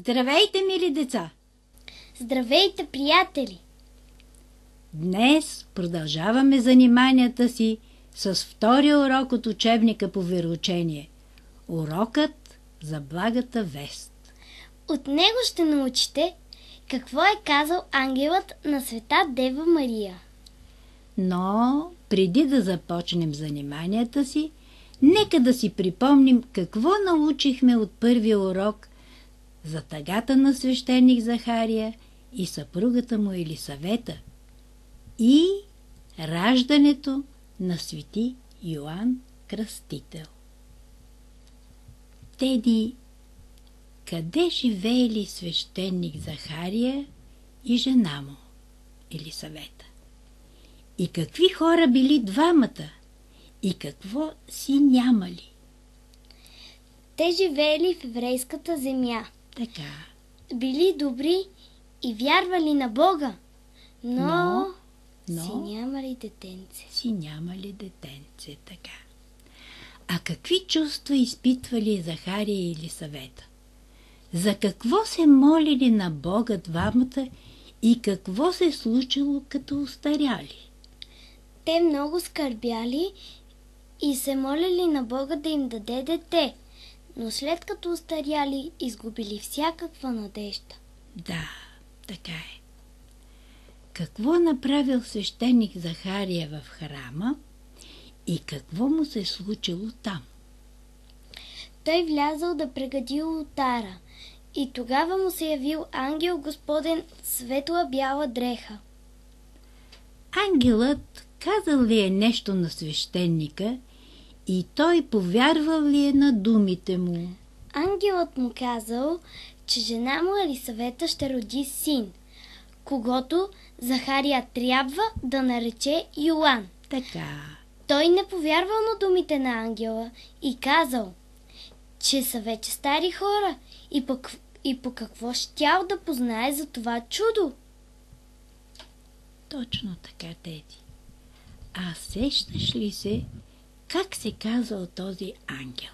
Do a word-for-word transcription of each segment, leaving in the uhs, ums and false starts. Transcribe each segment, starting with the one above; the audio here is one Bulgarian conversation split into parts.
Здравейте, мили деца! Здравейте, приятели! Днес продължаваме заниманията си с втория урок от учебника по вероучение. Урокът за благата вест. От него ще научите какво е казал ангелът на света Дева Мария. Но преди да започнем заниманията си, нека да си припомним какво научихме от първия урок за тъгата на свещеник Захария и съпругата му Елисавета и раждането на свети Йоан Кръстител. Теди, къде живеели свещеник Захария и жена му Елисавета? И какви хора били двамата? И какво си нямали? Те живеели в еврейската земя. Така. Били добри и вярвали на Бога, но, Но, но си нямали детенце. Си нямали детенце, така. А какви чувства изпитвали Захария и Елисавета? За какво се молили на Бога двамата и какво се случило като устаряли? Те много скърбяли и се молили на Бога да им даде дете, но след като устаряли, изгубили всякаква надежда. Да, така е. Какво направил свещеник Захария в храма и какво му се случило там? Той влязъл да прегади олтара и тогава му се явил ангел Господен в светла бяла дреха. Ангелът казал ли е нещо на свещеника и той повярвал ли е на думите му? Ангелът му казал, че жена му Елисавета ще роди син, когото Захария трябва да нарече Йоан. Така. Той не повярвал на думите на ангела и казал, че са вече стари хора и по, и по какво щял да познае за това чудо. Точно така, Теди. А сещаш ли се как се казал този ангел?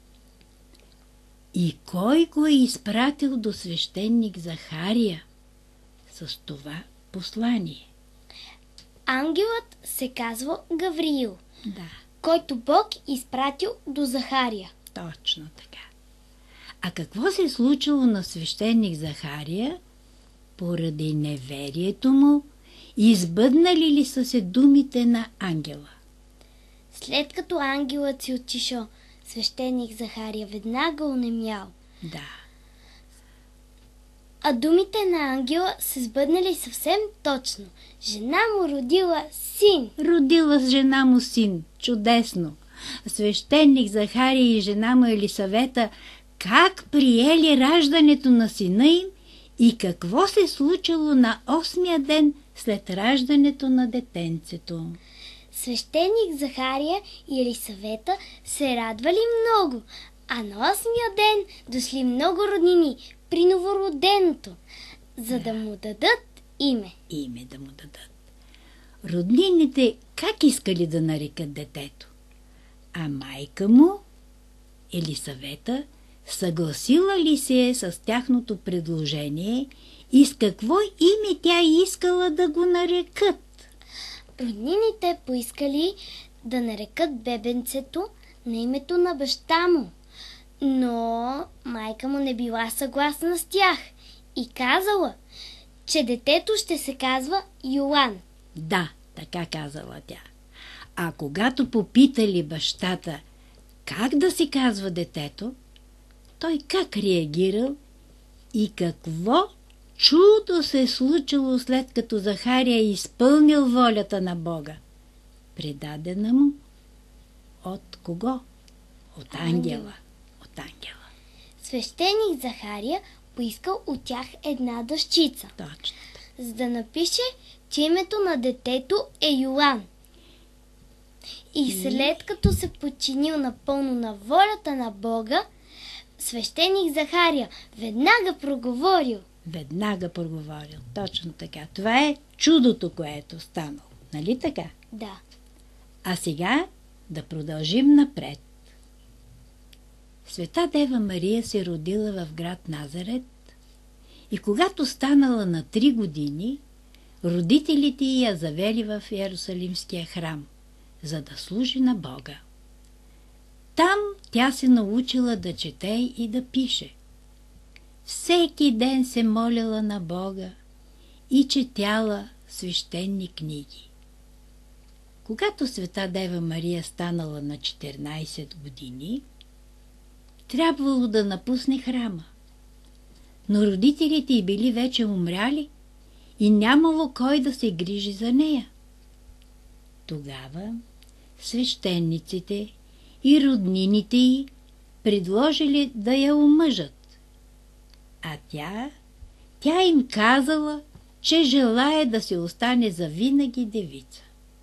И кой го е изпратил до свещеник Захария с това послание? Ангелът се казва Гавриил, Да, който Бог изпратил до Захария. точно така. А какво се е случило на свещеник Захария поради неверието му? Избъднали ли са се думите на ангела? След като ангелът си отишъл, свещеник Захария веднага онемял. Да. А думите на ангела се сбъднали съвсем точно. Жена му родила син. Родила с жена му син. Чудесно. Свещеник Захария и жена му Елисавета как приели раждането на сина им и какво се случило на осмия ден след раждането на детенцето? Свещеник Захария и Елисавета се радвали много, а на осмия ден дошли много роднини при новороденото, за да му дадат име. Име да му дадат. Роднините как искали да нарекат детето? А майка му, Елисавета, съгласила ли се с тяхното предложение и с какво име тя искала да го нарекат? Роднините поискали да нарекат бебенцето на името на баща му, но майка му не била съгласна с тях и казала, че детето ще се казва Йоан. Да, така казала тя. А когато попитали бащата как да се казва детето, той как реагирал и какво чудо се е случило след като Захария е изпълнил волята на Бога? Предадена му от кого? От ангела. От ангела. Свещеник Захария поискал от тях една дъщица, Точно. за да напише, че името на детето е Йоан. И след като се подчинил напълно на волята на Бога, свещеник Захария веднага проговорил. Веднага проговорил. Точно така. Това е чудото, което станало. Нали така? Да. А сега да продължим напред. Света Дева Мария се родила в град Назарет И когато станала на три години, родителите й я завели в Йерусалимския храм, за да служи на Бога. Там тя се научила да чете и да пише. Всеки ден се молила на Бога и четяла свещени книги. Когато света Дева Мария станала на четиринайсет години, трябвало да напусне храма. Но родителите й били вече умряли и нямало кой да се грижи за нея. Тогава свещениците и роднините й предложили да я омъжат. А тя, тя им казала, че желае да се остане завинаги девица.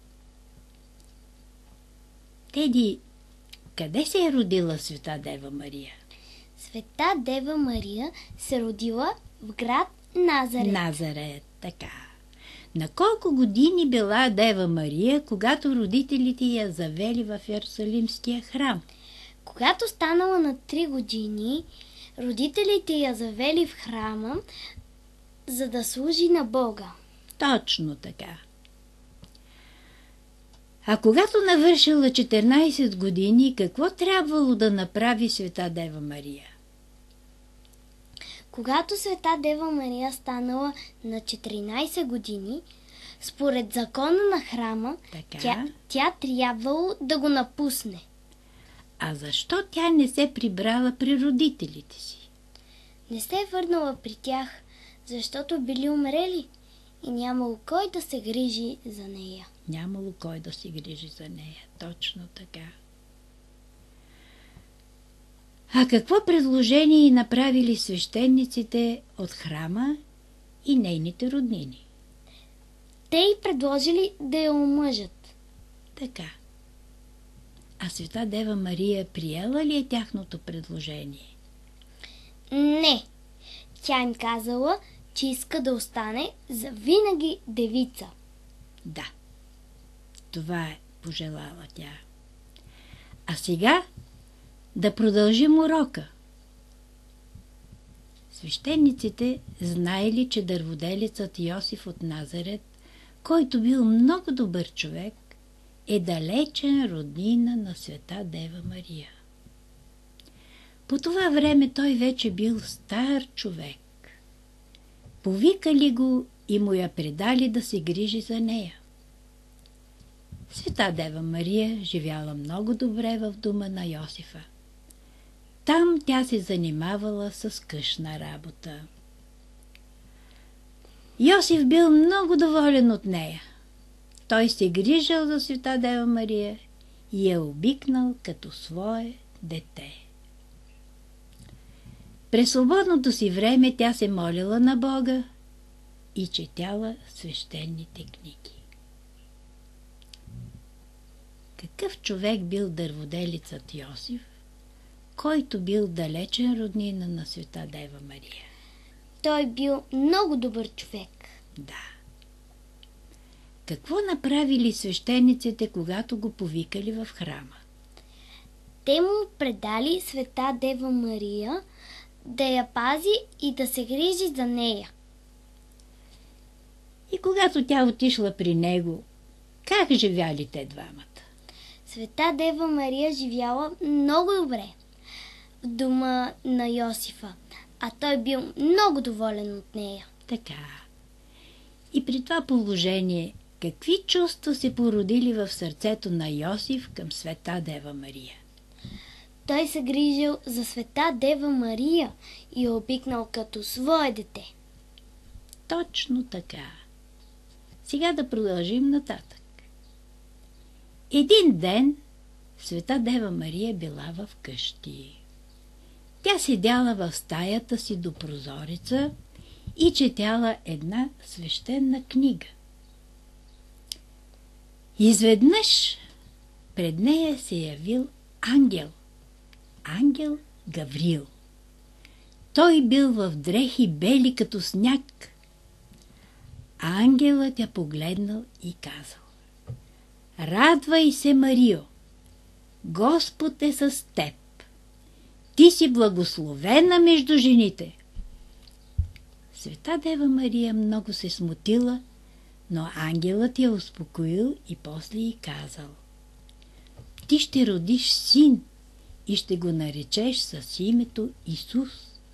Теди, къде се е родила света Дева Мария? Света Дева Мария се родила в град Назарет. Назарет, така. На колко години била Дева Мария, когато родителите я завели в Йерусалимския храм? Когато станала на три години, родителите я завели в храма, за да служи на Бога. Точно така. А когато навършила четиринайсет години, какво трябвало да направи света Дева Мария? Когато света Дева Мария станала на четиринайсет години, според закона на храма, тя, тя трябвало да го напусне. А защо тя не се прибрала при родителите си? Не се върнала при тях, защото били умрели и нямало кой да се грижи за нея. Нямало кой да се грижи за нея. Точно така. А какво предложение направили свещениците от храма и нейните роднини? Те й предложили да я омъжат. Така. А света Дева Мария приела ли е тяхното предложение? Не. Тя им казала, че иска да остане завинаги девица. Да. Това е пожелала тя. А сега да продължим урока. Свещениците знаели, че дърводелецът Йосиф от Назарет, който бил много добър човек, е далечен роднина на света Дева Мария. По това време той вече бил стар човек. Повикали го и му я предали да се грижи за нея. Света Дева Мария живяла много добре в дома на Йосифа. Там тя се занимавала с къщна работа. Йосиф бил много доволен от нея. Той се грижал за света Дева Мария и я обикнал като свое дете. През свободното си време тя се молила на Бога и четяла свещените книги. Какъв човек бил дърводелецът Йосиф, който бил далечен роднина на света Дева Мария? Той бил много добър човек. Да. Какво направили свещениците, когато го повикали в храма? Те му предали света Дева Мария да я пази и да се грижи за нея. И когато тя отишла при него, как живяли те двамата? Света Дева Мария живяла много добре в дома на Йосифа, а той бил много доволен от нея. Така. И при това положение, какви чувства се породили в сърцето на Йосиф към света Дева Мария? Той се грижил за света Дева Мария и я обикнал като свое дете. Точно така. Сега да продължим нататък. Един ден света Дева Мария била в къщи. Тя седяла в стаята си до прозореца и четяла една свещена книга. Изведнъж пред нея се явил ангел. Ангел Гавриил. Той бил в дрехи бели като сняг. Ангелът я погледнал и казал: Радвай се, Марио! Господ е с теб. Ти си благословена между жените. Света Дева Мария много се смутила, но ангелът я успокоил и после й казал: ти ще родиш син и ще го наречеш с името Исус.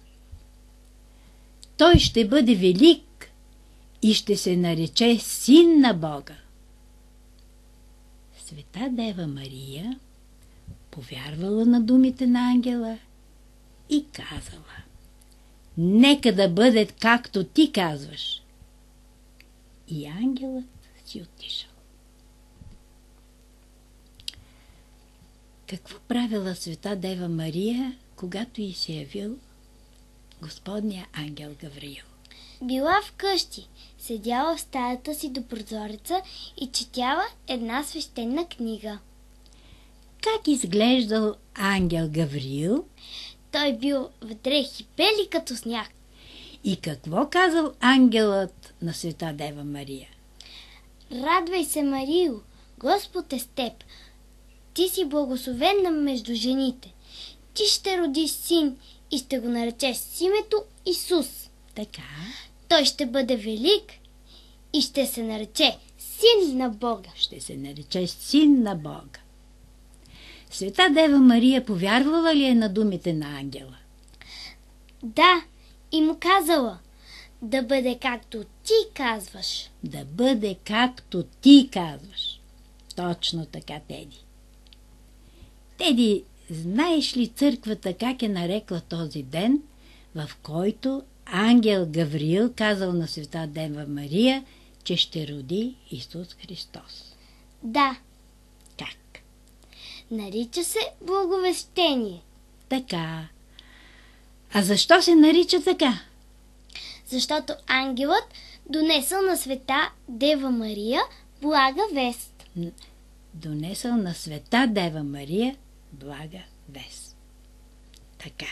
Той ще бъде велик и ще се нарече Син на Бога. Света Дева Мария повярвала на думите на ангела и казала: нека да бъде както ти казваш. И ангелът си отишъл. Какво правила Света Дева Мария, когато й се явил Господния ангел Гавриил? Била вкъщи, седяла в стаята си до прозореца и четяла една свещена книга. Как изглеждал ангел Гавриил? Той бил в дрехи бели като сняг. И какво казал ангелът на Света Дева Мария? Радвай се, Марио, Господ е с теб. Ти си благословена между жените. Ти ще родиш син и ще го наречеш с името Исус. Така. Той ще бъде велик и ще се нарече Син на Бога. Ще се нарече Син на Бога. Света Дева Мария повярвала ли е на думите на ангела? Да, и му казала: да бъде както ти казваш. Да бъде както ти казваш. Точно така, Теди. Теди, знаеш ли църквата как е нарекла този ден, в който ангел Гавриил казал на Света Дева Мария, че ще роди Исус Христос? Да. Как? Нарича се Благовещение. Така. А защо се нарича така? Защото ангелът донесъл на Света Дева Мария блага вест. Донесъл на Света Дева Мария блага вест. Така.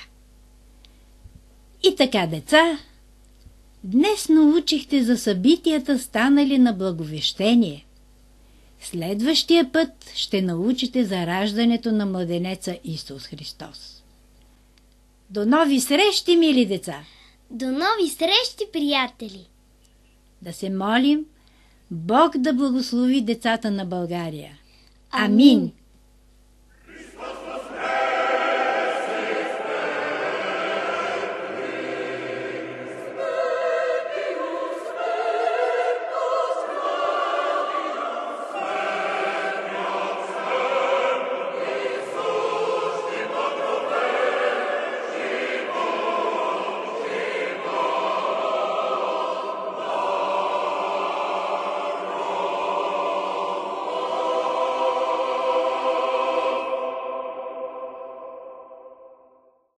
И така, деца, днес научихте за събитията, станали на Благовещение. Следващия път ще научите за раждането на младенеца Исус Христос. До нови срещи, мили деца! До нови срещи, приятели! Да се молим Бог да благослови децата на България. Амин!